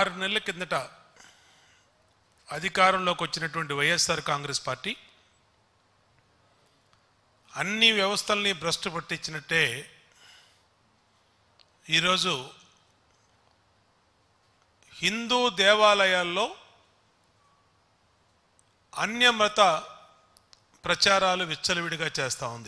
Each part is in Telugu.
6 నెలల కిందట అధికారంలోకి వచ్చినటువంటి వైఎస్ఆర్ కాంగ్రెస్ పార్టీ అన్ని వ్యవస్థల్ని భ్రష్టు పట్టించినట్టే ఈరోజు హిందూ దేవాలయాల్లో అన్యమత ప్రచారాలు విచ్చలవిడిగా చేస్తూ ఉంది.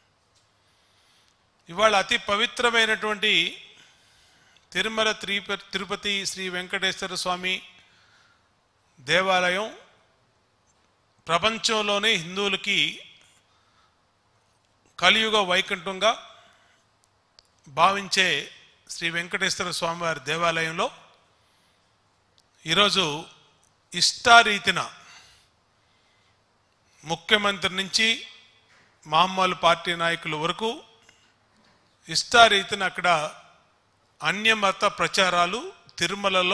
ఇవాళ అతి పవిత్రమైనటువంటి తిరుమల తిరుపతి శ్రీ వెంకటేశ్వర స్వామి దేవాలయం ప్రపంచంలోనే హిందువులకి కలియుగ వైకుంఠంగా భావించే శ్రీ వెంకటేశ్వర స్వామివారి దేవాలయంలో ఈరోజు ఇష్టారీతిన ముఖ్యమంత్రి నుంచి మామూలు పార్టీ నాయకుల వరకు ఇష్టారీతిన అక్కడ అన్యమత ప్రచారాలు తిరుమలలో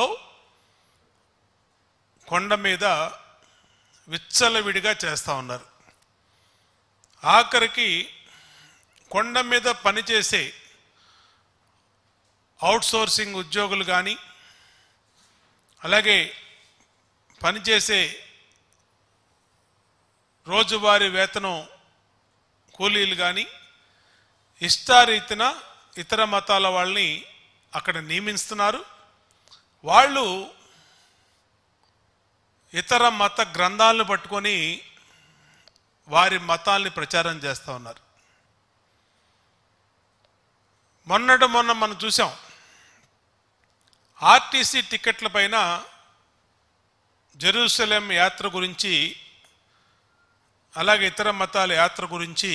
కొండ మీద విచ్చలవిడిగా చేస్తూ ఉన్నారు. ఆఖరికి కొండ మీద పనిచేసే అవుట్సోర్సింగ్ ఉద్యోగులు కానీ అలాగే పనిచేసే రోజువారీ వేతనం కూలీలు కానీ ఇష్టారీతిన ఇతర మతాల వాళ్ళని అక్కడ నియమిస్తున్నారు. వాళ్ళు ఇతర మత గ్రంథాలను పట్టుకొని వారి మతాల్ని ప్రచారం చేస్తూ ఉన్నారు. మొన్న మనం చూసాం, ఆర్టీసీ టికెట్ల పైన జెరూసలేం యాత్ర గురించి అలాగే ఇతర మతాల యాత్ర గురించి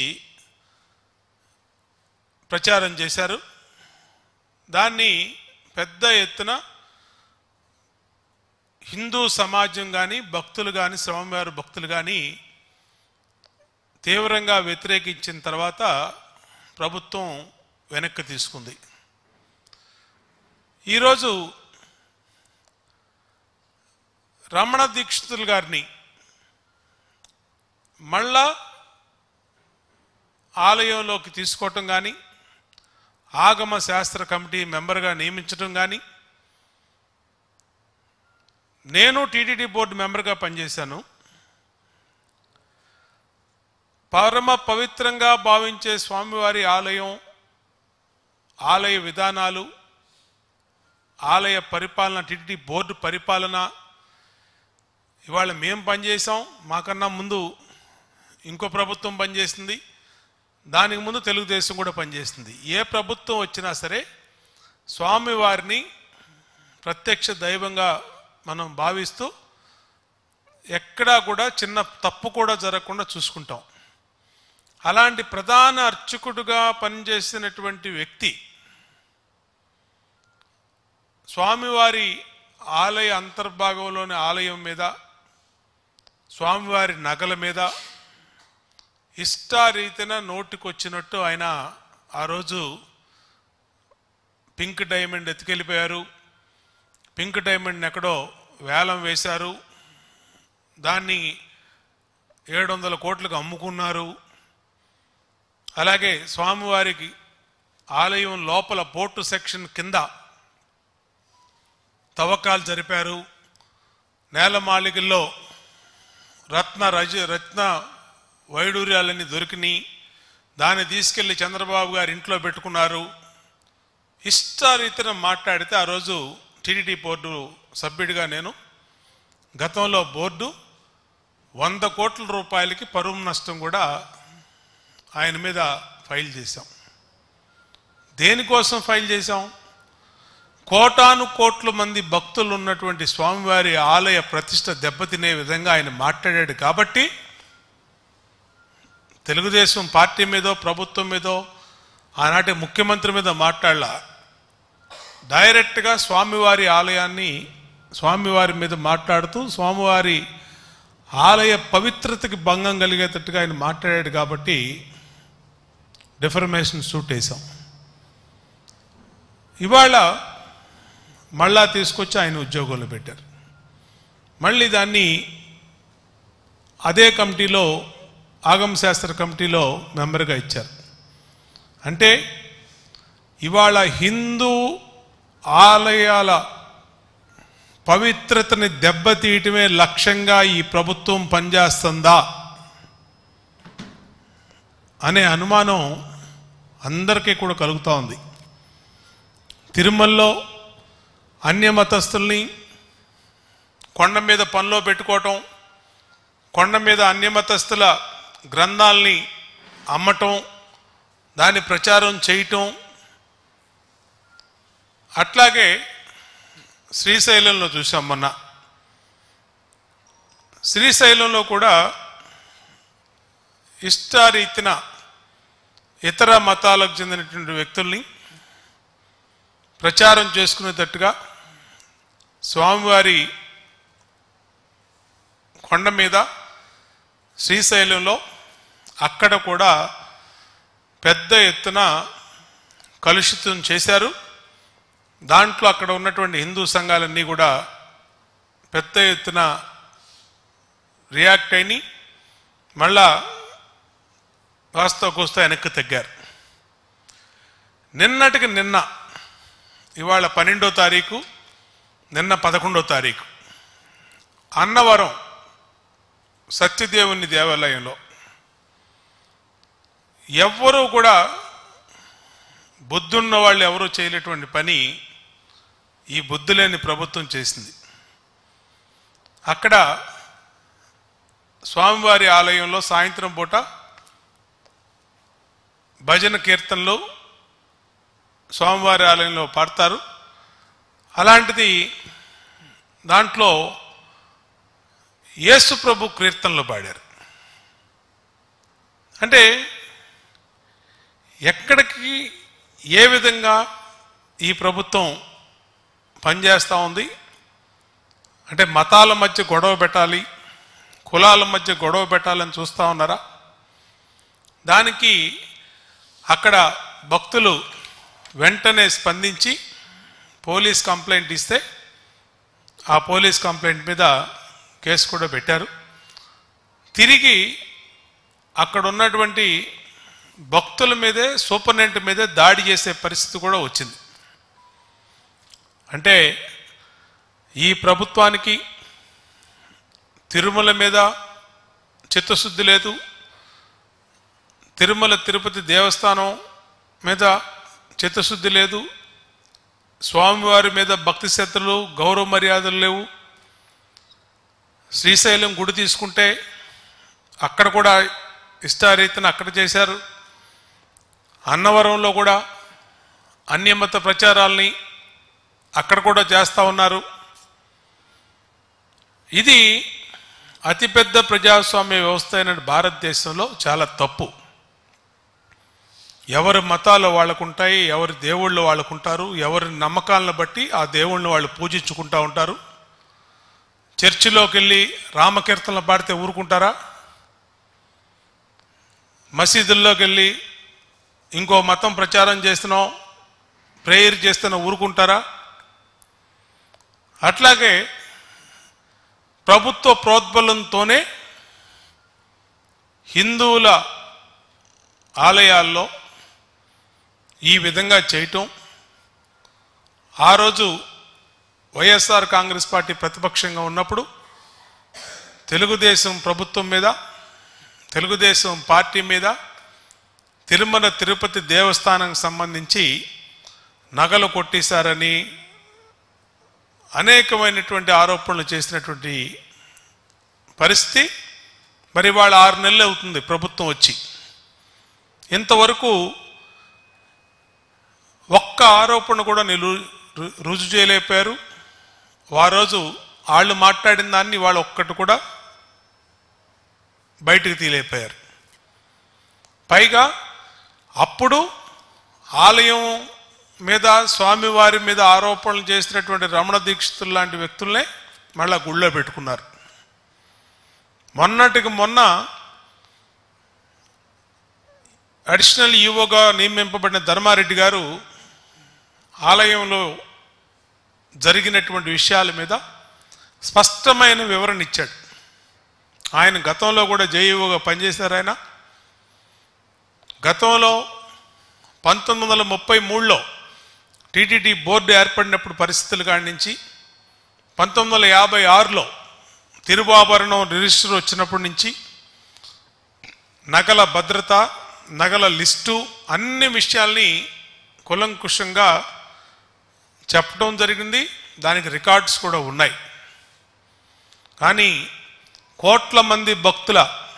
ప్రచారం చేశారు. దాన్ని పెద్ద ఎత్తున హిందూ సమాజం కానీ భక్తులు కానీ స్వామివారి భక్తులు కానీ తీవ్రంగా వ్యతిరేకించిన తర్వాత ప్రభుత్వం వెనక్కి తీసుకుంది. ఈరోజు రమణ దీక్షితులు గారిని మళ్ళా ఆలయంలోకి తీసుకోవటం కానీ ఆగమ శాస్త్ర కమిటీ మెంబర్గా నియమించడం కానీ, నేను టీటీడీ బోర్డు మెంబర్గా పనిచేశాను. పరమ పవిత్రంగా భావించే స్వామివారి ఆలయం, ఆలయ విధానాలు, ఆలయ పరిపాలన, టీటీడీ బోర్డు పరిపాలన ఇవాళ మేము పనిచేసాం. మాకన్నా ముందు ఇంకో ప్రభుత్వం పనిచేసింది, దానికి ముందు తెలుగుదేశం కూడా పనిచేసింది. ఏ ప్రభుత్వం వచ్చినా సరే స్వామివారిని ప్రత్యక్ష దైవంగా మనం భావిస్తూ ఎక్కడా కూడా చిన్న తప్పు కూడా జరగకుండా చూసుకుంటాం. అలాంటి ప్రధాన అర్చకుడుగా పనిచేసినటువంటి వ్యక్తి స్వామివారి ఆలయ అంతర్భాగంలోని ఆలయం మీద, స్వామివారి నగల మీద ఇష్టారీతిన నోటికొచ్చినట్టు ఆయన ఆ రోజు పింక్ డైమండ్ ఎత్తుకెళ్ళిపోయారు. పింక్ డైమండ్ని ఎక్కడో వేలం వేశారు, దాన్ని 700 కోట్లకు అమ్ముకున్నారు. అలాగే స్వామివారికి ఆలయం లోపల పోర్టు సెక్షన్ కింద తవ్వకాలు జరిపారు. నేలమాళికల్లో రత్న వైడూర్యాలన్నీ దొరికినాయి. దాన్ని తీసుకెళ్లి చంద్రబాబు గారి ఇంట్లో పెట్టుకున్నారు. ఇష్టారీతిన మాట్లాడితే ఆ రోజు టీటీడీ బోర్డు సభ్యుడిగా నేను, గతంలో బోర్డు 100 కోట్ల రూపాయలకి పరువు నష్టం కూడా ఆయన మీద ఫైల్ చేశాం. దేనికోసం ఫైల్ చేశాం? కోటాను కోట్ల మంది భక్తులు ఉన్నటువంటి స్వామివారి ఆలయ ప్రతిష్ట దెబ్బతినే విధంగా ఆయన మాట్లాడాడు కాబట్టి తెలుగుదేశం పార్టీ మీదో ప్రభుత్వం మీదో ఆనాటి ముఖ్యమంత్రి మీద మాట్లాడాల. డైరెక్ట్గా స్వామివారి ఆలయాన్ని, స్వామివారి మీద మాట్లాడుతూ స్వామివారి ఆలయ పవిత్రతకి భంగం కలిగేటట్టుగా ఆయన మాట్లాడాడు కాబట్టి డిఫర్మేషన్ సూట్ వేసాం. ఇవాళ మళ్ళా తీసుకొచ్చి ఆయన ఉద్యోగంలో పెట్టారు. మళ్ళీ దాన్ని అదే కమిటీలో, ఆగమ శాస్త్ర కమిటీలో మెంబర్గా ఇచ్చారు. అంటే ఇవాళ హిందూ ఆలయాల పవిత్రతని దెబ్బతీయటమే లక్ష్యంగా ఈ ప్రభుత్వం పనిచేస్తుందా అనే అనుమానం అందరికీ కూడా కలుగుతూ ఉంది. తిరుమలలో అన్యమతస్తుల్ని కొండ మీద పనిలో పెట్టుకోవటం, కొండ మీద అన్యమతస్తుల గ్రంథాలని అమ్మటం, దాని ప్రచారం చేయటం, అట్లాగే శ్రీశైలంలో చూసాం. మొన్న శ్రీశైలంలో కూడా ఇష్టారీతిన ఇతర మతాలకు చెందినటువంటి వ్యక్తుల్ని ప్రచారం చేసుకునేటట్టుగా స్వామివారి కొండ మీద శ్రీశైలంలో అక్కడ కూడా పెద్ద ఎత్తున కలుషితం చేశారు. దాంట్లో అక్కడ ఉన్నటువంటి హిందూ సంఘాలన్నీ కూడా పెద్ద ఎత్తున రియాక్ట్ అయిని మళ్ళా వాస్తవకొస్తా వెనక్కి తగ్గారు. నిన్నటికి నిన్న, ఇవాళ 12వ తారీఖు, నిన్న 11వ తారీఖు, అన్నవరం సత్యదేవుని దేవాలయంలో ఎవ్వరూ కూడా బుద్ధున్న వాళ్ళు ఎవరూ చేయలేటువంటి పని ఈ బుద్ధి లేని ప్రభుత్వం చేసింది. అక్కడ స్వామివారి ఆలయంలో సాయంత్రం పూట భజన కీర్తనలు స్వామివారి ఆలయంలో పాడతారు. అలాంటిది దాంట్లో యేసు ప్రభు కీర్తనలు పాడారు. అంటే ఎక్కడికి ఏ విధంగా ఈ ప్రభుత్వం పనిచేస్తూ ఉంది అంటే, మతాల మధ్య గొడవ పెట్టాలి, కులాల మధ్య గొడవ పెట్టాలని చూస్తూ ఉన్నారా? దానికి అక్కడ భక్తులు వెంటనే స్పందించి పోలీస్ కంప్లైంట్ ఇస్తే ఆ పోలీస్ కంప్లైంట్ మీద కేసు కూడా పెట్టారు. తిరిగి అక్కడ ఉన్నటువంటి భక్తుల మీదే, సూపరింటెండెంట్ మీదే దాడి చేసే పరిస్థితి కూడా వచ్చింది. అంటే ఈ ప్రభుత్వానికి తిరుమల మీద చిత్తశుద్ధి లేదు, తిరుమల తిరుపతి దేవస్థానం మీద చిత్తశుద్ధి లేదు, స్వామివారి మీద భక్తి శ్రద్ధలు, గౌరవ మర్యాదలు లేవు. శ్రీశైలం గుడి తీసుకుంటే అక్కడ కూడా ఇష్టారీతిని అక్కడ చేశారు. అన్నవరంలో కూడా అన్యమత ప్రచారాల్ని అక్కడ కూడా చేస్తూ ఉన్నారు. ఇది అతిపెద్ద ప్రజాస్వామ్య వ్యవస్థ అయిన భారతదేశంలో చాలా తప్పు. ఎవరి మతాలు వాళ్ళకుంటాయి, ఎవరి దేవుళ్ళు వాళ్ళకుంటారు, ఎవరి నమ్మకాలను బట్టి ఆ దేవుళ్ళని వాళ్ళు పూజించుకుంటూ ఉంటారు. చర్చిలోకి వెళ్ళి రామకీర్తనలు పాడితే ఊరుకుంటారా? మసీదుల్లోకి వెళ్ళి ఇంకో మతం ప్రచారం చేస్తున్నాం, ప్రేయర్ చేస్తున్నా ఊరుకుంటారా? అట్లాగే ప్రభుత్వ ప్రోద్బలంతోనే హిందువుల ఆలయాల్లో ఈ విధంగా చేయటం, ఆ రోజు వైఎస్ఆర్ కాంగ్రెస్ పార్టీ ప్రతిపక్షంగా ఉన్నప్పుడు తెలుగుదేశం ప్రభుత్వం మీద, తెలుగుదేశం పార్టీ మీద తిరుమల తిరుపతి దేవస్థానానికి సంబంధించి నగలు కొట్టేశారని అనేకమైనటువంటి ఆరోపణలు చేసినటువంటి పరిస్థితి. మరి వాళ్ళ 6 నెలలు అవుతుంది ప్రభుత్వం వచ్చి, ఇంతవరకు ఒక్క ఆరోపణ కూడా రుజువు చేయలేకపోయారు. ఆ రోజు వాళ్ళు మాట్లాడిన దాన్ని వాళ్ళు ఒక్కటి కూడా బయటకు తీయలేకపోయారు. పైగా అప్పుడు ఆలయం మీద, స్వామివారి మీద ఆరోపణలు చేసినటువంటి రమణ దీక్షితులు లాంటి వ్యక్తుల్నే మళ్ళా గుళ్ళో పెట్టుకున్నారు. మొన్నటికి మొన్న అడిషనల్ ఈవోగా నియమింపబడిన ధర్మారెడ్డి గారు ఆలయంలో జరిగినటువంటి విషయాల మీద స్పష్టమైన వివరణ ఇచ్చాడు. ఆయన గతంలో కూడా జేఈఓగా పనిచేశారు. ఆయన గతంలో 1933లో టీటీడీ బోర్డు ఏర్పడినప్పుడు పరిస్థితులు కాడి నుంచి 1956లో తిరువాభరణం రిజిస్టర్ వచ్చినప్పటి నుంచి నగల భద్రత, నగల లిస్టు, అన్ని విషయాల్ని కులంకుషంగా చెప్పడం జరిగింది. దానికి రికార్డ్స్ కూడా ఉన్నాయి. కానీ కోట్ల మంది భక్తుల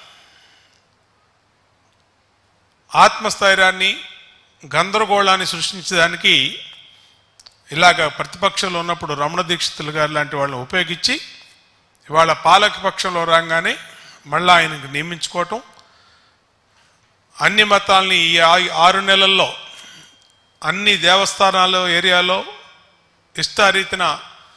ఆత్మస్థైర్యాన్ని, గందరగోళాన్ని సృష్టించడానికి ఇలాగ ప్రతిపక్షంలో ఉన్నప్పుడు రమణ దీక్షితులు గారు లాంటి వాళ్ళని ఉపయోగించి ఇవాళ పాలక పక్షంలో రాగానే మళ్ళీ ఆయనకు నియమించుకోవటం, అన్ని మతాల్ని ఈ 6 నెలల్లో అన్ని దేవస్థానాలు ఏరియాలో ఇష్టారీతిన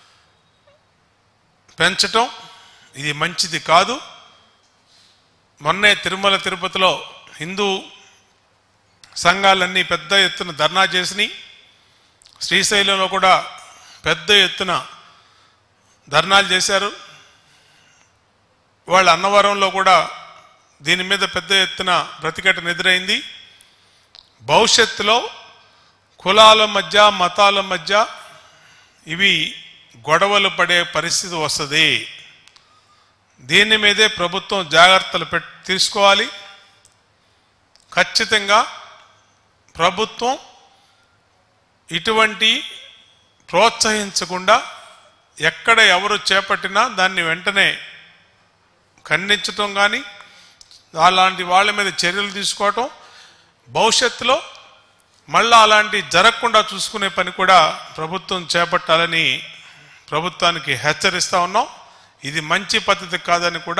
పెంచటం, ఇది మంచిది కాదు. మొన్నే తిరుమల తిరుపతిలో హిందూ సంఘాలన్నీ పెద్ద ఎత్తున ధర్నా చేసినాయి. శ్రీశైలంలో కూడా పెద్ద ఎత్తున ధర్నాలు చేశారు. వాళ్ళ అన్నవరంలో కూడా దీని మీద పెద్ద ఎత్తున ప్రతిఘటన ఎదురైంది. భవిష్యత్తులో కులాల మధ్య, మతాల మధ్య ఇవి గొడవలు పడే పరిస్థితి వస్తుంది. దీని మీదే ప్రభుత్వం జాగ్రత్తలు తీసుకోవాలి. ఖచ్చితంగా ప్రభుత్వం ఇటువంటి ప్రోత్సహించకుండా ఎక్కడ ఎవరు చేపట్టినా దాన్ని వెంటనే ఖండించటం, కానీ అలాంటి వాళ్ళ మీద చర్యలు తీసుకోవటం, భవిష్యత్తులో మళ్ళా అలాంటి జరగకుండా చూసుకునే పని కూడా ప్రభుత్వం చేపట్టాలని ప్రభుత్వానికి హెచ్చరిస్తూ ఉన్నాం. ఇది మంచి పద్ధతి కాదని కూడా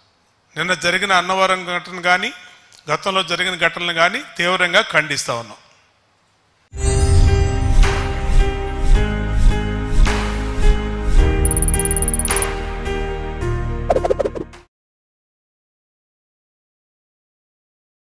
నిన్న జరిగిన అన్నవరం ఘటన కానీ, గతంలో జరిగిన ఘటనలు కానీ తీవ్రంగా ఖండిస్తూ ఉన్నాం.